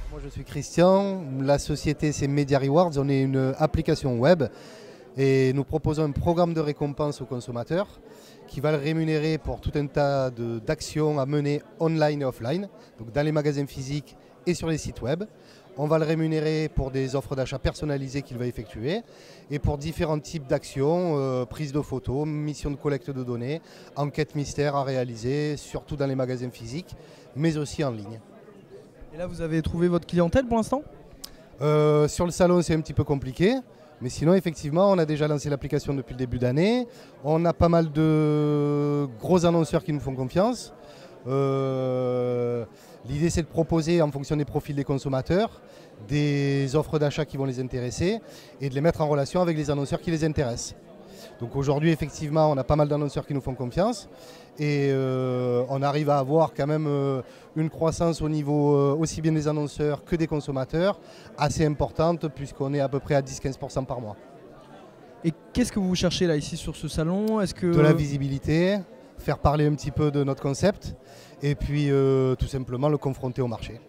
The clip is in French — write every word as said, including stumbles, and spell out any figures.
Moi je suis Christian, la société c'est Media Rewards, on est une application web et nous proposons un programme de récompense aux consommateurs qui va le rémunérer pour tout un tas d'actions à mener online et offline, donc dans les magasins physiques et sur les sites web. On va le rémunérer pour des offres d'achat personnalisées qu'il va effectuer et pour différents types d'actions, euh, prise de photos, mission de collecte de données, enquête mystère à réaliser, surtout dans les magasins physiques, mais aussi en ligne. Et là, vous avez trouvé votre clientèle pour l'instant? euh, Sur le salon, c'est un petit peu compliqué. Mais sinon, effectivement, on a déjà lancé l'application depuis le début d'année. On a pas mal de gros annonceurs qui nous font confiance. Euh, L'idée, c'est de proposer, en fonction des profils des consommateurs, des offres d'achat qui vont les intéresser et de les mettre en relation avec les annonceurs qui les intéressent. Donc aujourd'hui, effectivement, on a pas mal d'annonceurs qui nous font confiance et euh, on arrive à avoir quand même euh, une croissance au niveau euh, aussi bien des annonceurs que des consommateurs assez importante puisqu'on est à peu près à dix à quinze pour cent par mois. Et qu'est-ce que vous cherchez là ici sur ce salon? Est-ce que... De la visibilité, faire parler un petit peu de notre concept et puis euh, tout simplement le confronter au marché.